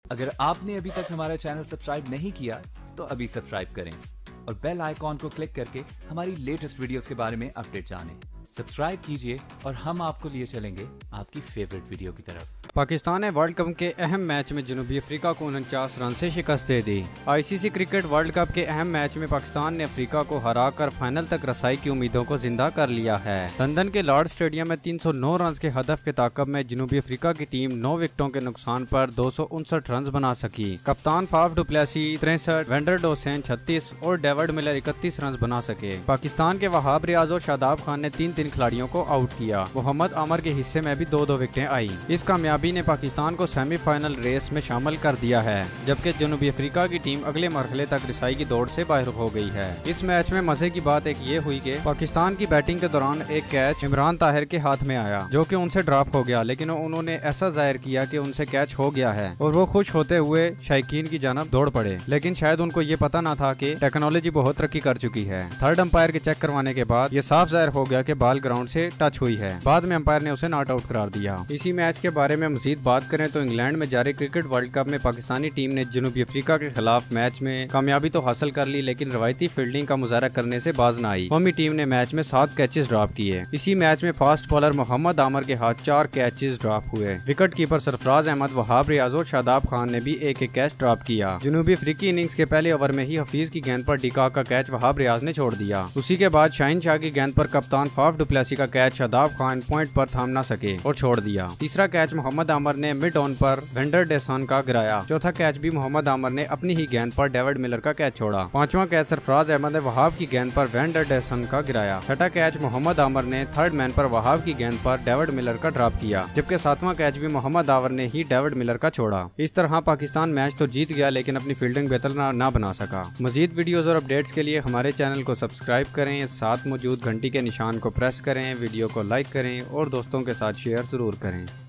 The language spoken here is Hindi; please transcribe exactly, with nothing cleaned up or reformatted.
अगर आपने अभी तक हमारा चैनल सब्सक्राइब नहीं किया तो अभी सब्सक्राइब करें और बेल आइकॉन को क्लिक करके हमारी लेटेस्ट वीडियोस के बारे में अपडेट जानें। सब्सक्राइब कीजिए और हम आपको लिए चलेंगे आपकी फेवरेट वीडियो की तरफ। पाकिस्तान ने वर्ल्ड कप के अहम मैच में जनूबी अफ्रीका को उनचास रन से शिकस्त दे दी। आईसीसी क्रिकेट वर्ल्ड कप के अहम मैच में पाकिस्तान ने अफ्रीका को हराकर फाइनल तक रसाई की उम्मीदों को जिंदा कर लिया है। लंदन के लॉर्ड स्टेडियम में तीन सौ नौ रन के हदफ के ताकब में जनूबी अफ्रीका की टीम नौ विकेटों के नुकसान पर दो सौ उनसठ रन बना सकी। कप्तान फाफ डु प्लेसी तिरसठ, वेंडर डोसेन छत्तीस और डेविड मिलर इकतीस रन बना सके। पाकिस्तान के वहाब रियाज और शादाब खान ने तीन तीन खिलाड़ियों को आउट किया। मोहम्मद आमर के हिस्से में भी दो दो विकेटें आई। इस कामयाबी ने पाकिस्तान को सेमीफाइनल रेस में शामिल कर दिया है, जबकि जनूबी अफ्रीका की टीम अगले मरहले तक रिसाई की दौड़ से बाहर हो गई है। इस मैच में मजे की बात एक ये हुई कि पाकिस्तान की बैटिंग के दौरान एक कैच इमरान ताहिर के हाथ में आया, जो कि उनसे ड्रॉप हो गया, लेकिन उन्होंने ऐसा जाहिर किया कि उनसे कैच हो गया है और वो खुश होते हुए शायकीन की जानब दौड़ पड़े। लेकिन शायद उनको ये पता ना था कि टेक्नोलॉजी बहुत तरक्की कर चुकी है। थर्ड अंपायर के चेक करवाने के बाद ये साफ जाहिर हो गया कि बॉल ग्राउंड से टच हुई है। बाद में अंपायर ने उसे नॉट आउट करार दिया। इसी मैच के बारे में मजीद बात करें तो इंग्लैंड में जारी क्रिकेट वर्ल्ड कप में पाकिस्तानी टीम ने जनूबी अफ्रीका के खिलाफ मैच में कामयाबी तो हासिल कर ली, लेकिन रवायती फील्डिंग का मुजाहरा करने से बाज न आई। कौमी टीम ने मैच में सात कैचेस ड्रॉप किए। इसी मैच में फास्ट बॉलर मोहम्मद आमर के हाथ चार कैचेस ड्रॉप हुए। विकेट कीपर सरफराज अहमद, वहाब रियाज और शादाब खान ने भी एक एक कैच ड्रॉप किया। जनूबी अफ्रीकी इनिंग्स के पहले ओवर में ही हफीज की गेंद पर डिका का कैच वहाब रियाज ने छोड़ दिया। उसी के बाद शाहीन शाह की गेंद पर कप्तान फाफ डु प्लेसी का कैच शादाब खान पॉइंट पर थाम ना सके और छोड़ दिया। तीसरा कैच मोहम्मद आमर ने मिड ऑन पर वेंडर डेसन का गिराया। चौथा कैच भी मोहम्मद आमर ने अपनी ही गेंद पर डेविड मिलर का कैच छोड़ा। पांचवा कैच सरफराज अहमद ने वहाब की गेंद पर वेंडर डेसन का गिराया। छठा कैच मोहम्मद आमर ने थर्ड मैन पर वहाब की गेंद पर डेविड मिलर का ड्रॉप किया, जबकि सातवां कैच भी मोहम्मद आमर ने ही डेविड मिलर का छोड़ा। इस तरह पाकिस्तान मैच तो जीत गया, लेकिन अपनी फील्डिंग बेहतर ना, ना बना सका। मजीद वीडियोस और अपडेट्स के लिए हमारे चैनल को सब्सक्राइब करें, साथ मौजूद घंटी के निशान को प्रेस करें, वीडियो को लाइक करें और दोस्तों के साथ शेयर जरूर करें।